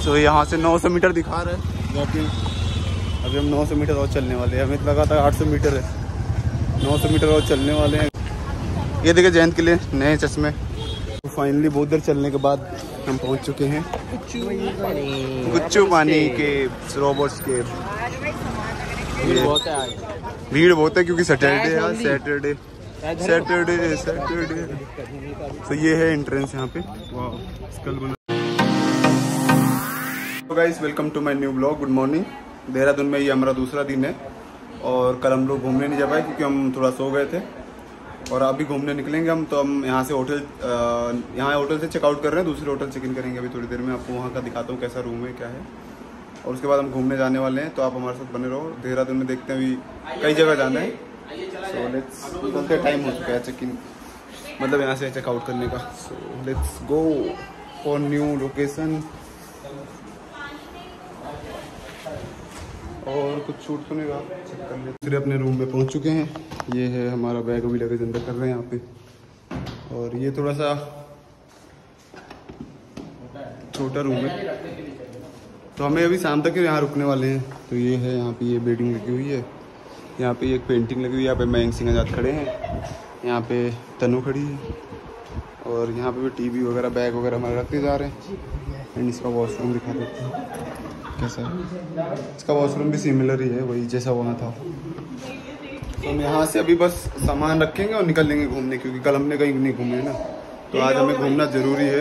तो यहाँ से 900 मीटर दिखा रहा है वॉकिंग। अभी हम 900 मीटर और चलने वाले हैं। हमें लगा था 800 मीटर है, 900 मीटर और चलने वाले हैं। ये देखिए जयंत के लिए नए चश्मे। तो फाइनली बहुत देर चलने के बाद हम पहुँच चुके हैं गुच्चू पानी के रोबोट्स के। भीड़ बहुत है क्योंकि सैटरडे है, सैटरडे। तो ये है एंट्रेंस यहाँ पे। तो guys welcome to my new blog. Good morning. Dehradun में ये हमारा दूसरा दिन है और कल हम लोग घूमने नहीं जा पाए क्योंकि हम थोड़ा सो गए थे और अभी घूमने निकलेंगे हम। तो हम यहाँ से होटल से चेकआउट कर रहे हैं, दूसरे होटल चेक इन करेंगे अभी थोड़ी देर में। आपको वहाँ का दिखाता हूँ कैसा रूम है क्या है, और उसके बाद हम घूमने जाने वाले हैं। तो आप हमारे साथ बने रहो। देहरादून में देखते हैं, अभी कई जगह जाना है। सो लेट्स, निकलते टाइम हो चुका है चेक इन, मतलब यहाँ से चेकआउट करने का। So let's go for new location. और कुछ छूट तो नहीं रहा, चेक कर ले। फिर अपने रूम पे पहुंच चुके हैं। ये है हमारा बैग अभी लगेज अंदर कर रहे हैं यहाँ पे। और ये थोड़ा सा छोटा रूम है, तो हमें अभी शाम तक यहाँ रुकने वाले हैं। तो ये है यहाँ पे, ये बेडिंग लगी हुई है, यहाँ पे एक पेंटिंग लगी हुई है। यहाँ पे मयंक सिंह आजाद खड़े हैं, यहाँ पे तनु खड़ी है, और यहाँ पे भी टीवी वगैरह बैग वगैरह हमारे रखते जा रहे हैं। एंड इसका वॉशरूम दिखा देते हैं कैसा है। इसका वॉशरूम भी सिमिलर ही है, वही जैसा वहाँ था। तो हम यहाँ से अभी बस सामान रखेंगे और निकल लेंगे घूमने, क्योंकि कल हमने कहीं नहीं घूमे ना, तो आज हमें घूमना ज़रूरी है।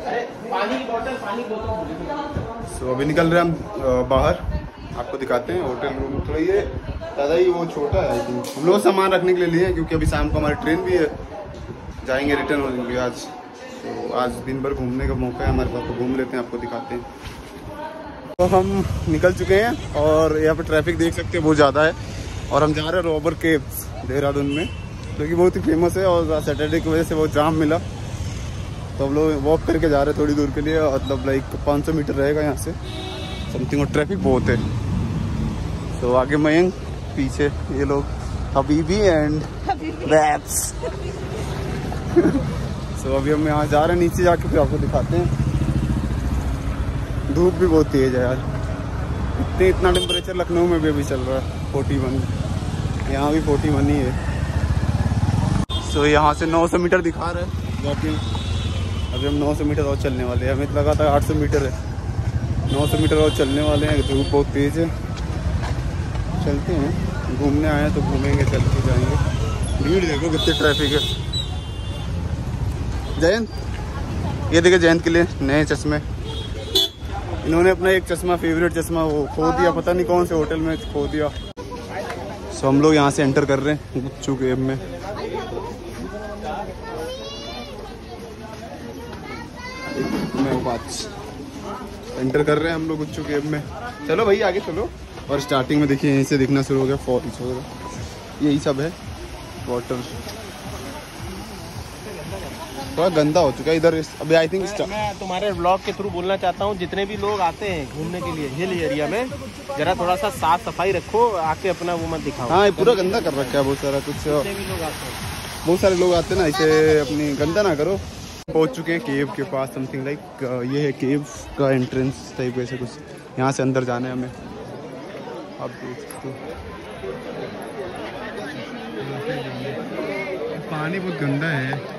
तो अभी निकल रहे हैं हम बाहर, आपको दिखाते हैं होटल रूम। थोड़ा ये ज़्यादा ही वो छोटा है, हम लोग सामान रखने के लिए लिए हैं क्योंकि अभी शाम को हमारी ट्रेन भी है, जाएंगे रिटर्न हो जाएंगे आज। तो आज दिन भर घूमने का मौका है हमारे पास, तो घूम लेते हैं, आपको दिखाते हैं। तो हम निकल चुके हैं और यहाँ पे ट्रैफिक देख सकते हैं बहुत ज़्यादा है। और हम जा रहे हैं रॉबर केव्स देहरादून में, जो कि बहुत ही फेमस है और सैटरडे की वजह से बहुत जाम मिला। तो हम लोग वॉक करके जा रहे हैं थोड़ी दूर के लिए, मतलब लाइक 500 मीटर रहेगा यहाँ से समथिंग, और ट्रैफिक बहुत है। तो आगे मयंक, पीछे ये लोग हबीबी एंड बैब्स। तो अभी हम यहाँ जा रहे हैं, नीचे जाके फिर आपको दिखाते हैं। धूप भी बहुत तेज है यार, इतना टेम्परेचर लखनऊ में भी अभी चल रहा है 41, यहाँ भी 41 ही है। सो यहाँ से 900 मीटर दिखा रहा है वॉकिंग। अभी हम 900 मीटर और चलने वाले हैं। हमें लगा था 800 मीटर है, 900 मीटर और चलने वाले हैं। धूप बहुत तेज़ है, चलते हैं, घूमने आए हैं तो घूमेंगे, चल के जाएंगे। भीड़ देखो कितनी ट्रैफिक है। जयंत, ये देखिए जयंत के लिए नए चश्मे। इन्होंने अपना एक चश्मा, फेवरेट चश्मा, वो खो दिया, पता नहीं कौन से होटल में खो दिया। सो हम लोग यहाँ से एंटर कर रहे हैं गुच्चू केव में। एंटर कर रहे हैं हम लोग गुच्चू केव में। चलो भाई आगे चलो। और स्टार्टिंग में देखिए यहीं से दिखना शुरू हो गया फॉल्स वगैरह, यही सब है। वाटर थोड़ा गंदा हो चुका है इधर अभी, आई थिंक। मैं तुम्हारे ब्लॉग के थ्रू बोलना चाहता हूँ, जितने भी लोग आते हैं घूमने के लिए हिल एरिया में, जरा थोड़ा सा साफ सफाई रखो, आके अपना वो मत दिखाओ। हाँ, ये पूरा गंदा कर रखा है बहुत सारा कुछ। भी लोग आते हैं, बहुत सारे लोग आते हैं ना, इसे अपनी गंदा ना करो। पहुंच चुके हैं केव के पास, समथिंग लाइक ये है केव का एंट्रेंस टाइप ऐसे कुछ। यहाँ से अंदर जाना है हमें, आप देख सकते हो। पानी बहुत गंदा है,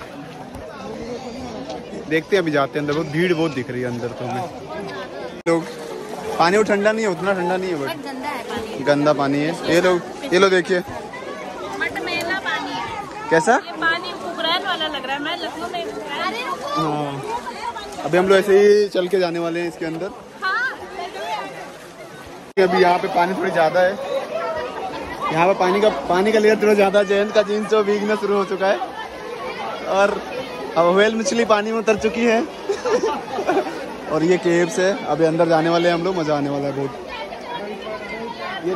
देखते हैं अभी जाते हैं अंदर। बहुत भीड़ बहुत दिख रही है अंदर तो हमें। लोग पानी वो ठंडा नहीं है, उतना ठंडा नहीं है, बट गंदा पानी है। ये लोग देखिए मटमैला पानी है। कैसा ये पानी फुकरैन वाला लग रहा है। मैं लखनऊ में हाँ, अभी हम लोग ऐसे ही चल के जाने वाले हैं इसके अंदर। अभी यहाँ पे पानी थोड़ी ज़्यादा है, यहाँ पे पानी का लेयर थोड़ा ज़्यादा। जयंत का जीन्स जो भीगना शुरू हो चुका है, और अब व्हेल मछली पानी में उतर चुकी है। और ये केव्स है, अभी अंदर जाने वाले हैं हम लोग, मज़ा आने वाला है बहुत। ये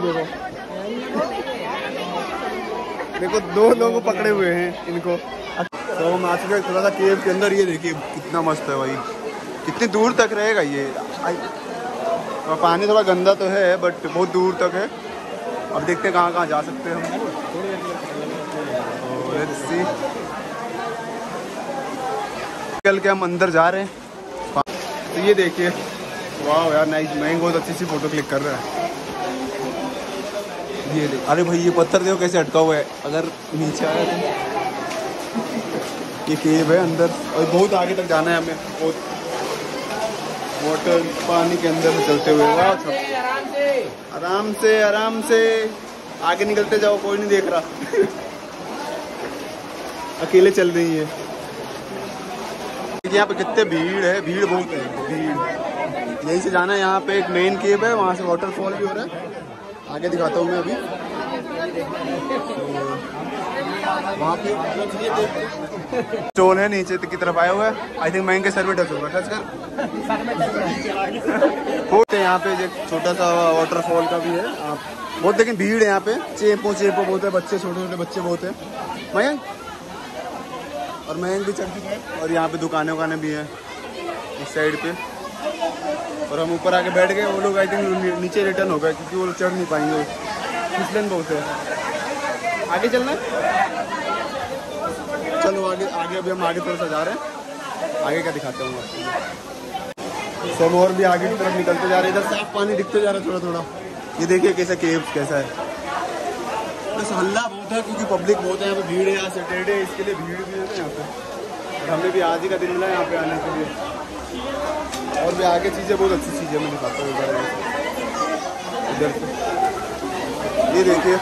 देखो दो लोगों को पकड़े हुए हैं इनको। तो हम आ चुके हैं थोड़ा सा केव के अंदर। ये देखिए कितना मस्त है भाई, कितनी दूर तक रहेगा ये। और पानी थोड़ा गंदा तो है, बट बहुत दूर तक है। अब देखते हैं कहाँ जा सकते हैं हम। निकल के हम अंदर जा रहे हैं। तो ये देखिए वाह यार नाइस, मैं बहुत अच्छी सी फोटो क्लिक कर रहा है। ये देख, अरे भाई ये पत्थर देखो कैसे अटका हुआ है, अगर नीचे आया तो ये केव है अंदर और बहुत आगे तक जाना है हमें, बहुत वाटर पानी के अंदर से चलते हुए। वाह आराम से आगे निकलते जाओ, कोई नहीं देख रहा। अकेले चल रही है। यहाँ पे कितने भीड़ है, भीड़ बहुत है, भीड़। यहीं से जाना है, यहाँ पे एक मेन केव है, वहाँ से वाटरफॉल भी हो रहा है, आगे दिखाता हूँ मैं अभी। वहाँ पे स्टोन है नीचे की तरफ आया हुआ है, आई थिंक मैं इनके सर में टच होगा, टच कर होते यहाँ पे एक छोटा सा वाटरफॉल का भी है। आप बहुत लेकिन भीड़ है यहाँ पे, चेपो बहुत है, बच्चे छोटे छोटे बच्चे बहुत है। मयंक और मयंक भी चढ़ चुके हैं, और यहाँ पे दुकानें वकानें भी हैं इस साइड पे। और हम ऊपर आके बैठ गए, वो लोग आई थिंक नीचे रिटर्न हो गए क्योंकि वो लोग चढ़ नहीं पाएंगे, फिसलन बहुत है। आगे चलना है, चलो आगे अभी हम आगे थोड़ा सा जा रहे हैं, आगे का दिखाता हूँ आपको। सब और भी आगे की तरफ निकलते जा रहे हैं, इधर साफ पानी दिखते जा रहा है थोड़ा थोड़ा। ये देखिए कैसा केव कैसा है, बस हल्ला बहुत है क्योंकि पब्लिक बहुत है यहाँ पे, भीड़ है। यहाँ सैटरडे इसके लिए भीड़ भी है यहाँ पे, और हमें भी आज ही का दिन मिला है यहाँ पे आने के लिए। और भी आगे चीज़ें बहुत अच्छी चीज़ें मैं दिखाता हूँ इधर से। ये देखिए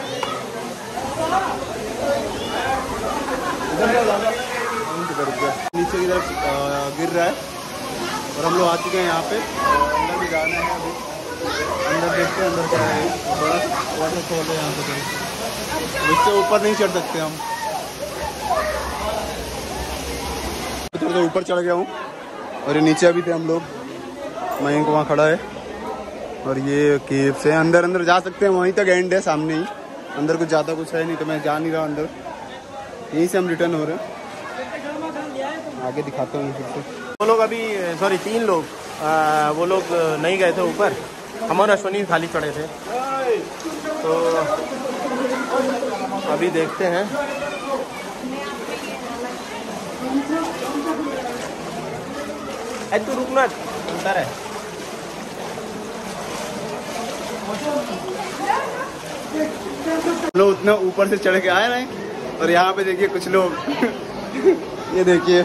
नीचे की तरफ गिर रहा है, और हम लोग आ चुके हैं यहाँ पे, अंदर भी जाना है अभी। अंदर देखते हैं अंदर क्या है, बड़ा वाटरफॉल है यहाँ पे, इससे ऊपर नहीं चढ़ सकते हम। थोड़ा सा ऊपर चढ़ गया हूँ, और ये नीचे अभी थे हम लोग, मयंक वहाँ खड़ा है, और ये केव से अंदर जा सकते हैं, वहीं तक एंड है सामने ही, अंदर कुछ ज़्यादा कुछ है नहीं, तो मैं जा नहीं रहा अंदर, यहीं से हम रिटर्न हो रहे हैं। आगे दिखाता हूँ फिर से। वो लोग अभी 3 लोग वो लोग नहीं गए थे ऊपर, हम और अश्वनी खाली चढ़े थे, तो अभी देखते हैं। तू रुकना, अंदर है। लोग उतना ऊपर से चढ़ के आए ना, और यहाँ पे देखिए कुछ लोग ये देखिए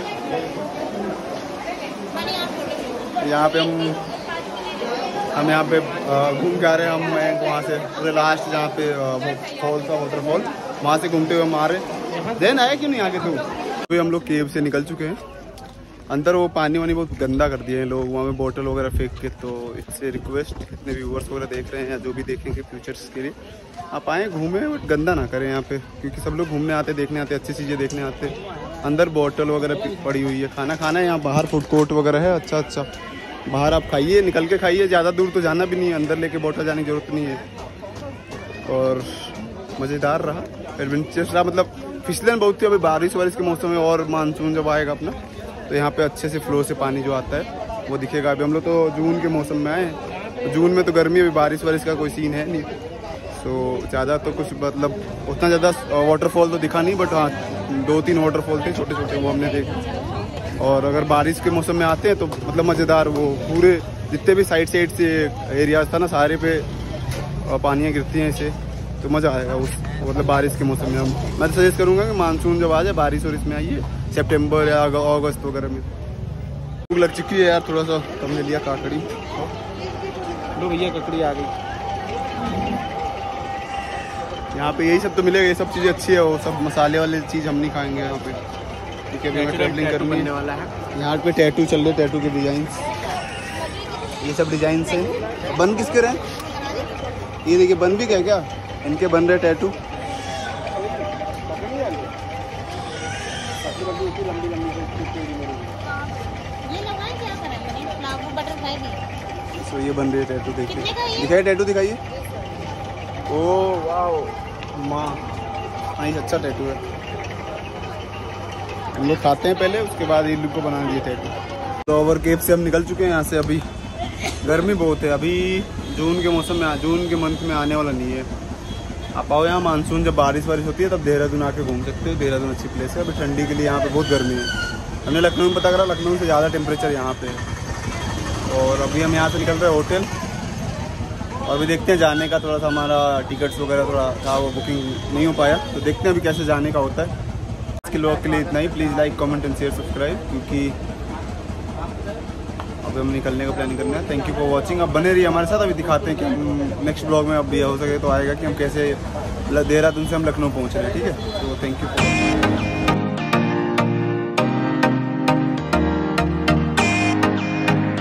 यहाँ पे हम यहाँ पे घूम के आ रहे हैं। हम वहाँ से पूरे लास्ट जहाँ पे फॉल था, वाटरफॉल, वहाँ से घूमते हुए हम आ रहे हैं। देन आए क्यों नहीं आगे तू? तो हम लोग केव से निकल चुके हैं अंदर। वो पानी वानी बहुत गंदा कर दिए हैं लोग, वहाँ पे बोतल वगैरह फेंक के। तो इससे रिक्वेस्ट, जितने व्यूवर्स वगैरह देख रहे हैं या जो भी देखेंगे फ्यूचर्स के लिए, आप आएँ घूमें, बट गंदा ना करें यहाँ पे, क्योंकि सब लोग घूमने आते, देखने आते, अच्छी चीज़ें देखने आते। अंदर बोतल वगैरह पड़ी हुई है, खाना है यहाँ बाहर, फूड कोर्ट वगैरह है, अच्छा बाहर आप खाइए, निकल के खाइए, ज़्यादा दूर तो जाना भी नहीं है, अंदर लेके बोतल जाने की जरूरत नहीं है। और मज़ेदार रहा, एडवेंचरस रहा, मतलब फिसलन बहुत थी। अभी बारिश के मौसम में, और मानसून जब आएगा अपना, तो यहाँ पे अच्छे से फ्लो से पानी जो आता है वो दिखेगा। अभी हम लोग तो जून के मौसम में आए, तो जून में तो गर्मी, अभी बारिश का कोई सीन है नहीं, तो ज़्यादा तो कुछ मतलब उतना ज़्यादा वाटरफॉल तो दिखा नहीं, बट हाँ 2-3 वाटरफॉल थे छोटे छोटे, वो हमने देखे। और अगर बारिश के मौसम में आते हैं तो मतलब मज़ेदार, वो पूरे जितने भी साइड से एरियाज था ना, सारे पे पानियाँ गिरती हैं इससे, तो मज़ा आएगा उस मतलब बारिश के मौसम में। मैं तो सजेस्ट करूँगा कि मानसून जब आ जाए, बारिश और इसमें आइए, सितंबर या अगस्त वगैरह में। भूख लग चुकी है यार, थोड़ा सा हमने लिया काकड़ी। लो भैया, ककड़ी आ गई। यहाँ पे यही सब तो मिलेगा, ये सब चीज़ें अच्छी है, वो सब मसाले वाली चीज़ हम नहीं खाएंगे यहाँ पे, क्योंकि अभी हमें ट्रैवलिंग करने वाला है। यहाँ पे टैटू चल रहे, टैटू के डिजाइन, ये सब डिजाइन है। बन किसके रहे? ये देखिए बन भी क्या इनके बन रहे टैटू। तो ये बन रही है टैटू, देखिए दिखाइए, टैटू दिखाइए। ओ वाह माँ, नाइस, अच्छा टैटू है। हम लोग खाते हैं पहले, उसके बाद ये लुक को बना दिए टैटू। तो ओवर केव से हम निकल चुके हैं यहाँ से। अभी गर्मी बहुत है, अभी जून के मौसम में, जून के मंथ में आने वाला नहीं है। आप आओ यहाँ मानसून, जब बारिश होती है तब देहरादून आके घूम सकते हो। देहरादून अच्छी प्लेस है। अभी ठंडी के लिए यहाँ पे बहुत गर्मी है। हमने लखनऊ में पता करा, लखनऊ से ज़्यादा टेम्परेचर यहाँ पे है। और अभी हम यहाँ से निकल रहे हैं होटल, और अभी देखते हैं जाने का थोड़ा सा हमारा टिकट्स वगैरह थोड़ा था, वो बुकिंग नहीं हो पाया, तो देखते हैं अभी कैसे जाने का होता है। आज के लोग के लिए इतना ही। Please like comment and share subscribe, क्योंकि अभी हम निकलने का प्लानिंग करना है। Thank you for watching. अब बने रहिए हमारे साथ, अभी दिखाते हैं कि हम नेक्स्ट ब्लॉग में अब भी हो सके तो आएगा कि हम कैसे देहरादून से हम लखनऊ पहुँच रहे हैं। ठीक है, तो थैंक यू फॉर